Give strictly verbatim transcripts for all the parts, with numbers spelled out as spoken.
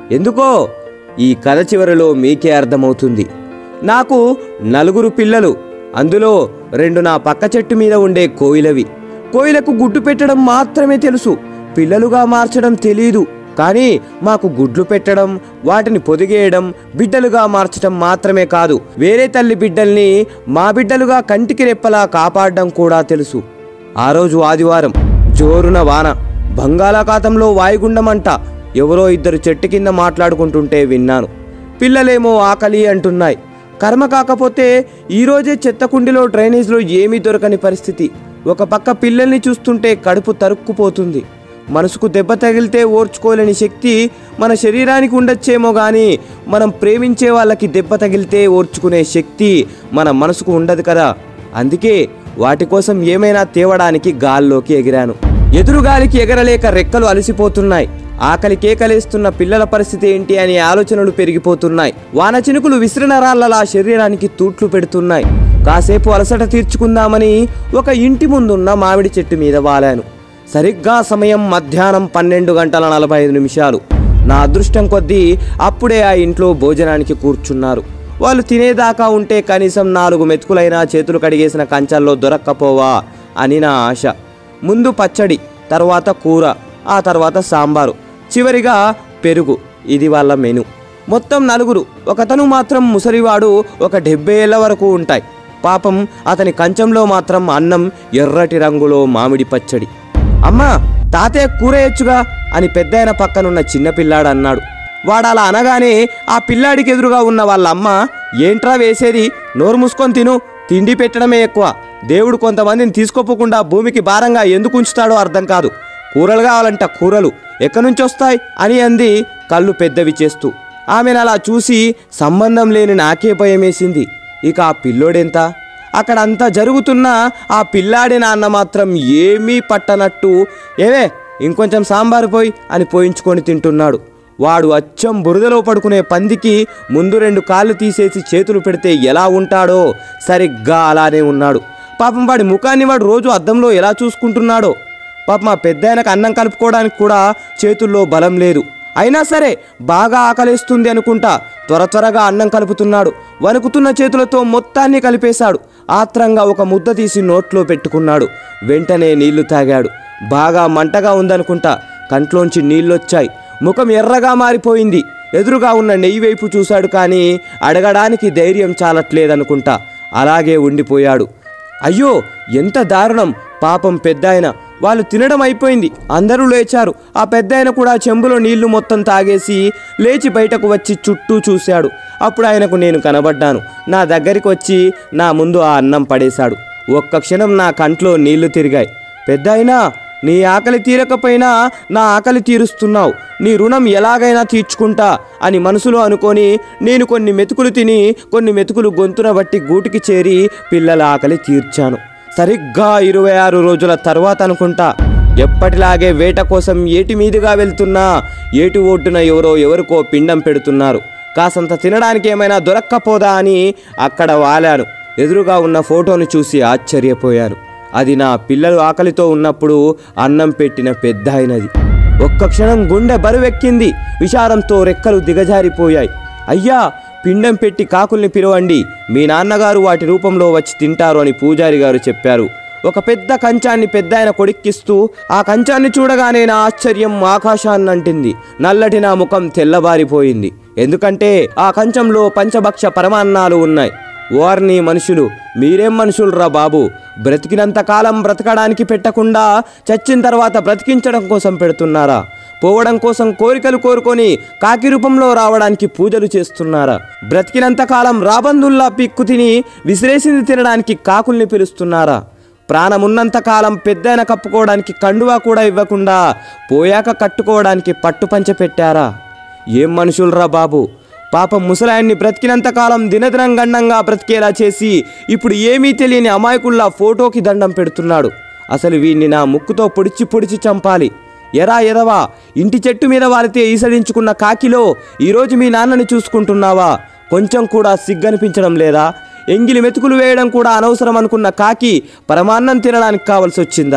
ఎందుకో ఈ కథ చివరిలో మీకే అర్థమవుతుంది. నాకు నలుగురు పిల్లలు, అందులో రెండు నా పక్క చెట్టు మీద ఉండే కోయిలవి. కోయిలకు గుడ్డు పెట్టడం మాత్రమే తెలుసు, పిల్లలుగా మార్చడం తెలీదు. కానీ మాకు గుడ్లు పెట్టడం, వాటిని పొదిగేయడం, బిడ్డలుగా మార్చడం మాత్రమే కాదు, వేరే తల్లి బిడ్డల్ని మా బిడ్డలుగా కంటికి రెప్పలా కాపాడడం కూడా తెలుసు. ఆ రోజు ఆదివారం, జోరున వాన, బంగాళాఖాతంలో వాయుగుండమంట. ఎవరో ఇద్దరు చెట్టు కింద మాట్లాడుకుంటుంటే విన్నాను. పిల్లలేమో ఆకలి అంటున్నాయి. కర్మ కాకపోతే ఈరోజే చెత్తకుండిలో డ్రైనేజ్లో ఏమీ దొరకని పరిస్థితి. ఒక పక్క పిల్లల్ని చూస్తుంటే కడుపు తరుక్కుపోతుంది. మనసుకు దెబ్బ తగిలితే ఓర్చుకోలేని శక్తి మన శరీరానికి ఉండొచ్చేమో కానీ మనం ప్రేమించే వాళ్ళకి దెబ్బ తగిలితే ఓర్చుకునే శక్తి మన మనసుకు ఉండదు కదా. అందుకే వాటి కోసం ఏమైనా తేవడానికి గాల్లోకి ఎగిరాను. ఎదురుగాలికి ఎగరలేక రెక్కలు అలసిపోతున్నాయి. ఆకలి కేకలేస్తున్న పిల్లల పరిస్థితి ఏంటి అనే ఆలోచనలు పెరిగిపోతున్నాయి. వాన చినుకులు విసిరిన రాళ్లలా శరీరానికి తూట్లు పెడుతున్నాయి. కాసేపు అలసట తీర్చుకుందామని ఒక ఇంటి ముందున్న మామిడి చెట్టు మీద వాలాను. సరిగ్గా సమయం మధ్యాహ్నం పన్నెండు గంటల నలభై ఐదు నిమిషాలు. నా అదృష్టం కొద్దీ అప్పుడే ఆ ఇంట్లో భోజనానికి కూర్చున్నారు. వాళ్ళు తినేదాకా ఉంటే కనీసం నాలుగు మెతుకులైనా చేతులు కడిగేసిన కంచాల్లో దొరక్కపోవా అని నా ఆశ. ముందు పచ్చడి, తర్వాత కూర, ఆ తర్వాత సాంబారు, చివరిగా పెరుగు. ఇది వాళ్ళ మెను. మొత్తం నలుగురు. ఒకతను మాత్రం ముసలివాడు, ఒక డెబ్బై ఏళ్ల వరకు ఉంటాయి. పాపం అతని కంచంలో మాత్రం అన్నం, ఎర్రటి రంగులో మామిడి పచ్చడి. అమ్మా, తాతయ్య కూరేయచ్చుగా అని పెద్దాయన పక్కనున్న చిన్నపిల్లాడు అన్నాడు. వాడు అలా అనగానే ఆ పిల్లాడికి ఎదురుగా ఉన్న వాళ్ళ అమ్మ, ఏంట్రా వేసేది, నోరు మూసుకొని తిను, తిండి పెట్టడమే ఎక్కువ. దేవుడు కొంతమందిని తీసుకోపోకుండా భూమికి భారంగా ఎందుకు ఉంచుతాడో అర్థం కాదు. కూరలు కావాలంట, కూరలు ఎక్కడి నుంచి వస్తాయి అని అంది కళ్ళు పెద్దవి చేస్తూ. ఆమెను అలా చూసి సంబంధం లేని నాకే భయమేసింది. ఇక ఆ పిల్లోడెంత? అక్కడంతా జరుగుతున్నా ఆ పిల్లాడి నాన్న మాత్రం ఏమీ పట్టనట్టు, ఏవే ఇంకొంచెం సాంబారు పోయి అని పోయించుకొని తింటున్నాడు. వాడు అచ్చం బురదలో పడుకునే పందికి ముందు రెండు కాళ్ళు తీసేసి చేతులు పెడితే ఎలా ఉంటాడో సరిగ్గా అలానే ఉన్నాడు. పాపం వాడి ముఖాన్ని వాడు రోజు అద్దంలో ఎలా చూసుకుంటున్నాడో. పాపం ఆ పెద్దాయనకు అన్నం కలుపుకోవడానికి కూడా చేతుల్లో బలం లేదు. అయినా సరే బాగా ఆకలిస్తుంది అనుకుంటా త్వర త్వరగా అన్నం కలుపుతున్నాడు. వణుకుతున్న చేతులతో మొత్తాన్ని కలిపేశాడు. ఆత్రంగా ఒక ముద్ద తీసి నోట్లో పెట్టుకున్నాడు. వెంటనే నీళ్లు తాగాడు. బాగా మంటగా ఉందనుకుంటా కంట్లోంచి నీళ్ళొచ్చాయి. ముఖం ఎర్రగా మారిపోయింది. ఎదురుగా ఉన్న నెయ్యి వైపు చూశాడు కానీ అడగడానికి ధైర్యం చాలట్లేదనుకుంటా. అలాగే ఉండిపోయాడు. అయ్యో ఎంత దారుణం! పాపం పెద్దాయన. వాళ్ళు తినడం అయిపోయింది. అందరూ లేచారు. ఆ పెద్దాయన కూడా చెంబులో నీళ్లు మొత్తం తాగేసి లేచి బయటకు వచ్చి చుట్టూ చూశాడు. అప్పుడు ఆయనకు నేను కనబడ్డాను. నా దగ్గరికి వచ్చి నా ముందు ఆ అన్నం పడేశాడు. ఒక్క క్షణం నా కంట్లో నీళ్లు తిరిగాయి. పెద్దాయనా, నీ ఆకలి తీరకపోయినా నా ఆకలి తీరుస్తున్నావు. నీ రుణం ఎలాగైనా తీర్చుకుంటా అని మనసులో అనుకొని నేను కొన్ని మెతుకులు తిని కొన్ని మెతుకులు గొంతున బట్టి గూటికి చేరి పిల్లల ఆకలి తీర్చాను. సరిగ్గా ఇరవై ఆరు రోజుల తర్వాత అనుకుంటా ఎప్పటిలాగే వేట కోసం ఏటి మీదుగా వెళ్తున్నా ఏటి ఒడ్డున ఎవరో ఎవరికో పిండం పెడుతున్నారు. కాసంత తినడానికి ఏమైనా దొరక్కపోదా అని అక్కడ వాలాను. ఎదురుగా ఉన్న ఫోటోను చూసి ఆశ్చర్యపోయాను. అది నా పిల్లలు ఆకలితో ఉన్నప్పుడు అన్నం పెట్టిన పెద్దాయనది. ఒక్క క్షణం గుండె బరువెక్కింది. విచారంతో రెక్కలు దిగజారిపోయాయి. అయ్యా, పిండం పెట్టి కాకుల్ని పిలవండి, మీ నాన్నగారు వాటి రూపంలో వచ్చి తింటారు అని పూజారి గారు చెప్పారు. ఒక పెద్ద కంచాన్ని పెద్దాయన కొడిక్కిస్తూ, ఆ కంచాన్ని చూడగానే నా ఆశ్చర్యం ఆకాశాన్నంటింది. నల్లటి నా ముఖం తెల్లబారిపోయింది. ఎందుకంటే ఆ కంచంలో పంచభక్ష పరమాన్నాలు ఉన్నాయి. వారిని మనుషులు, మీరేం మనుషులరా బాబు! బ్రతికినంతకాలం బ్రతకడానికి పెట్టకుండా చచ్చిన తర్వాత బ్రతికించడం కోసం పెడుతున్నారా? పోవడం కోసం కోరికలు కోరుకొని కాకి రూపంలో రావడానికి పూజలు చేస్తున్నారా? బ్రతికినంతకాలం రాబందుల్లా పిక్కు తిని విసిరేసింది తినడానికి కాకుల్ని పిలుస్తున్నారా? ప్రాణమున్నంతకాలం పెద్దైన కప్పుకోవడానికి కండువా కూడా ఇవ్వకుండా పోయాక కట్టుకోవడానికి పట్టుపంచ పెట్టారా? ఏం మనుషులరా బాబు! పాపం ముసలాయన్ని బ్రతికినంతకాలం దినదినం గండంగా బ్రతికేలా చేసి ఇప్పుడు ఏమీ తెలియని అమాయకుల్లా ఫోటోకి దండం పెడుతున్నాడు. అసలు వీణ్ణి నా ముక్కుతో పొడిచి పొడిచి చంపాలి. ఎరా ఎదవా, ఇంటి చెట్టు మీద వాలితే ఈసడించుకున్న కాకిలో ఈరోజు మీ నాన్నని చూసుకుంటున్నావా? కొంచెం కూడా సిగ్గనిపించడం లేదా? ఎంగిలి మెతుకులు వేయడం కూడా అనవసరం అనుకున్న కాకి పరమాన్నం తినడానికి కావాల్సి వచ్చిందా?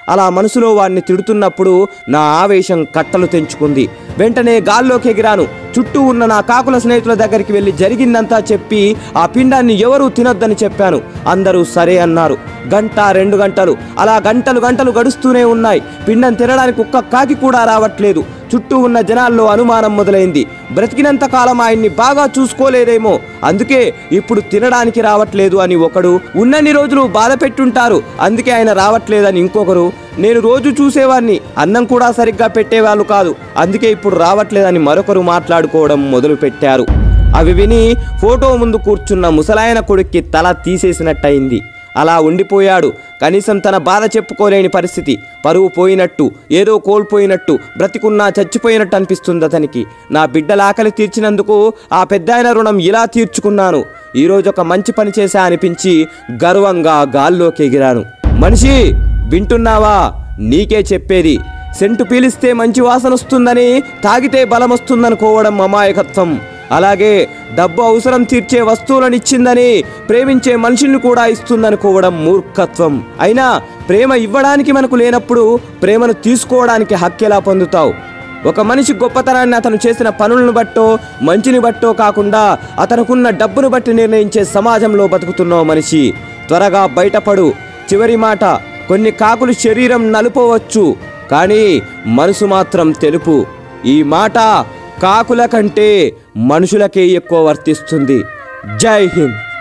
అలా మనసులో వాడిని తిడుతున్నప్పుడు నా ఆవేశం కట్టలు తెంచుకుంది. వెంటనే గాల్లోకి ఎగిరాను. చుట్టూ ఉన్న నా కాకుల స్నేహితుల దగ్గరికి వెళ్ళి జరిగిందంతా చెప్పి ఆ పిండాన్ని ఎవరూ తినొద్దని చెప్పాను. అందరూ సరే అన్నారు. గంట రెండు గంటలు అలా గంటలు గంటలు గడుస్తూనే ఉన్నాయి. పిండం తినడానికి ఒక్క కాకి కూడా రావట్లేదు. చుట్టూ ఉన్న జనాల్లో అనుమానం మొదలైంది. బ్రతికినంత కాలం ఆయన్ని బాగా చూసుకోలేదేమో, అందుకే ఇప్పుడు తినడానికి రావట్లేదు అని ఒకడు, ఉన్నన్ని రోజులు బాధ పెట్టుంటారు అందుకే ఆయన రావట్లేదని ఇంకొకరు, నేను రోజు చూసేవాడిని అన్నం కూడా సరిగ్గా పెట్టేవాళ్ళు కాదు అందుకే ఇప్పుడు రావట్లేదని మరొకరు మాట్లాడుకోవడం మొదలు పెట్టారు. అవి విని ఫోటో ముందు కూర్చున్న ముసలాయన కొడుక్కి తల తీసేసినట్టయింది. అలా ఉండిపోయాడు. కనీసం తన బాధ చెప్పుకోలేని పరిస్థితి. పరువు పోయినట్టు, ఏదో కోల్పోయినట్టు, బ్రతికున్నా చచ్చిపోయినట్టు అనిపిస్తుంది అతనికి. నా బిడ్డల ఆకలి తీర్చినందుకు ఆ పెద్దాయన రుణం ఇలా తీర్చుకున్నాను. ఈరోజు ఒక మంచి పని చేశా అనిపించి గర్వంగా గాల్లోకి ఎగిరాను. మనిషి వింటున్నావా? నీకే చెప్పేది. సెంటు పీలిస్తే మంచి వాసన వస్తుందని, తాగితే బలం వస్తుందనుకోవడం అమాయకత్వం. అలాగే డబ్బు అవసరం తీర్చే వస్తువులను ఇచ్చిందని ప్రేమించే మనిషిని కూడా ఇస్తుందనుకోవడం మూర్ఖత్వం. అయినా ప్రేమ ఇవ్వడానికి మనకు లేనప్పుడు ప్రేమను తీసుకోవడానికి హక్కు ఎలా పొందుతావు? ఒక మనిషి గొప్పతనాన్ని అతను చేసిన పనులను బట్టో మంచిని బట్టో కాకుండా అతనుకున్న డబ్బును బట్టి నిర్ణయించే సమాజంలో బతుకుతున్నావు మనిషి. త్వరగా బయటపడు. చివరి మాట, కొన్ని కాకులు శరీరం నలుపవచ్చు కానీ మనసు మాత్రం తెలుపు. ఈ మాట కాకుల కంటే మనుషులకే ఎక్కువ వర్తిస్తుంది. జై హింద్.